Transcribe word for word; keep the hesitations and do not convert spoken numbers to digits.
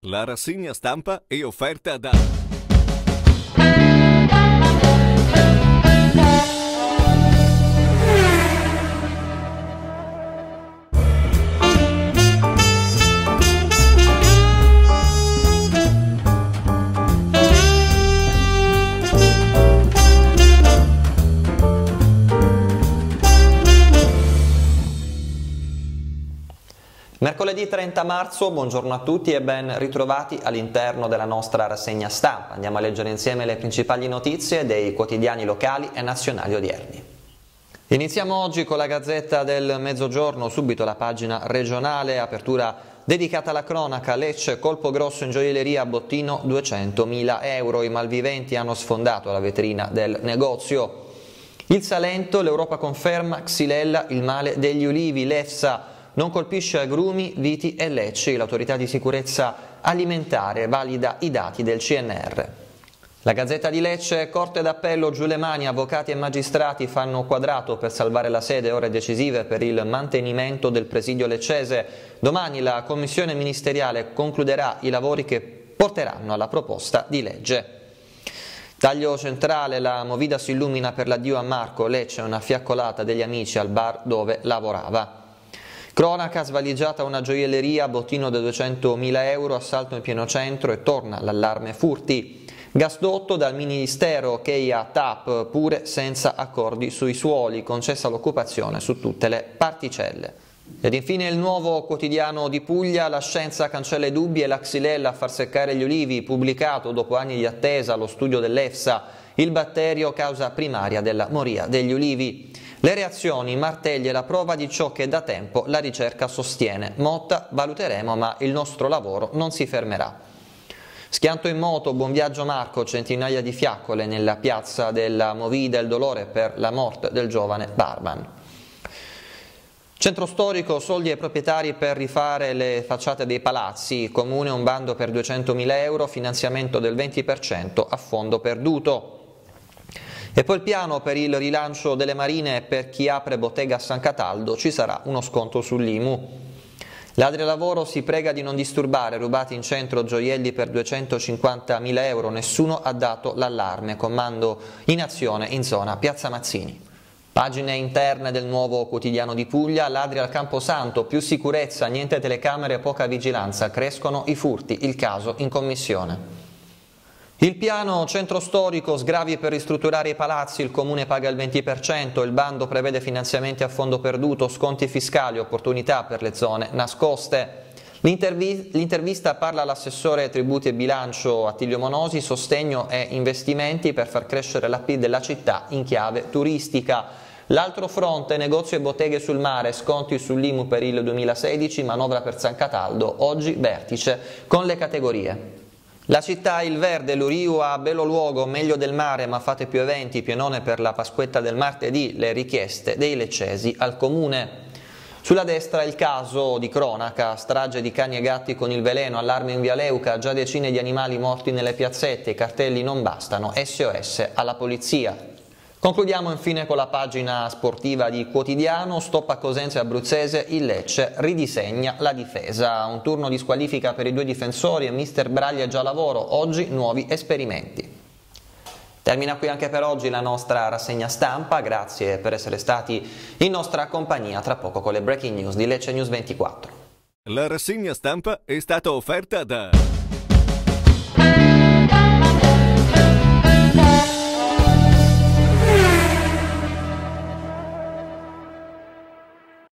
La rassegna stampa è offerta da... Mercoledì trenta marzo, buongiorno a tutti e ben ritrovati all'interno della nostra rassegna stampa. Andiamo a leggere insieme le principali notizie dei quotidiani locali e nazionali odierni. Iniziamo oggi con la Gazzetta del Mezzogiorno, subito la pagina regionale, apertura dedicata alla cronaca. Lecce, colpo grosso in gioielleria, bottino duecentomila euro. I malviventi hanno sfondato la vetrina del negozio. Il Salento, l'Europa conferma, Xylella, il male degli ulivi. L'EFSA non colpisce agrumi, viti e lecci. L'autorità di sicurezza alimentare valida i dati del C N R. La Gazzetta di Lecce, Corte d'Appello, giù le mani, avvocati e magistrati fanno quadrato per salvare la sede, ore decisive per il mantenimento del presidio leccese. Domani la commissione ministeriale concluderà i lavori che porteranno alla proposta di legge. Taglio centrale, la movida si illumina per l'addio a Marco. Lecce, una fiaccolata degli amici al bar dove lavorava. Cronaca, svaligiata una gioielleria, bottino da duecentomila euro, assalto in pieno centro e torna l'allarme furti. Gasdotto dal Ministero che ha T A P pure senza accordi sui suoli, concessa l'occupazione su tutte le particelle. Ed infine il Nuovo Quotidiano di Puglia, la scienza cancella i dubbi e la Xylella a far seccare gli ulivi, pubblicato dopo anni di attesa allo studio dell'EFSA, il batterio causa primaria della moria degli ulivi. Le reazioni, martelli e la prova di ciò che da tempo la ricerca sostiene. Motta, valuteremo ma il nostro lavoro non si fermerà. Schianto in moto, buon viaggio Marco, centinaia di fiaccole nella piazza della Movida, il dolore per la morte del giovane barman. Centro storico, soldi ai proprietari per rifare le facciate dei palazzi, comune un bando per duecentomila euro, finanziamento del venti per cento a fondo perduto. E poi il piano per il rilancio delle marine per chi apre bottega a San Cataldo, ci sarà uno sconto sull'I M U. L'Adria Lavoro si prega di non disturbare, rubati in centro gioielli per duecentocinquantamila euro, nessuno ha dato l'allarme, comando in azione in zona Piazza Mazzini. Pagine interne del Nuovo Quotidiano di Puglia, l'Adria al Camposanto, più sicurezza, niente telecamere, poca vigilanza, crescono i furti, il caso in commissione. Il piano centro storico, sgravi per ristrutturare i palazzi, il comune paga il venti per cento, il bando prevede finanziamenti a fondo perduto, sconti fiscali, opportunità per le zone nascoste. L'intervista parla all'assessore tributi e bilancio Attilio Monosi, sostegno e investimenti per far crescere la P I L della città in chiave turistica. L'altro fronte, negozi e botteghe sul mare, sconti sull'I M U per il duemilasedici, manovra per San Cataldo, oggi vertice con le categorie. La città, il verde, l'Uriu a bello luogo, meglio del mare, ma fate più eventi, pienone per la Pasquetta del martedì, le richieste dei leccesi al comune. Sulla destra il caso di cronaca, strage di cani e gatti con il veleno, allarme in via Leuca, già decine di animali morti nelle piazzette, i cartelli non bastano, S O S alla polizia. Concludiamo infine con la pagina sportiva di Quotidiano, stop a Cosenza e Abruzzese, il Lecce ridisegna la difesa, un turno di squalifica per i due difensori e mister Braglia già lavoro, oggi nuovi esperimenti. Termina qui anche per oggi la nostra rassegna stampa, grazie per essere stati in nostra compagnia, tra poco con le breaking news di Lecce News ventiquattro. La rassegna stampa è stata offerta da...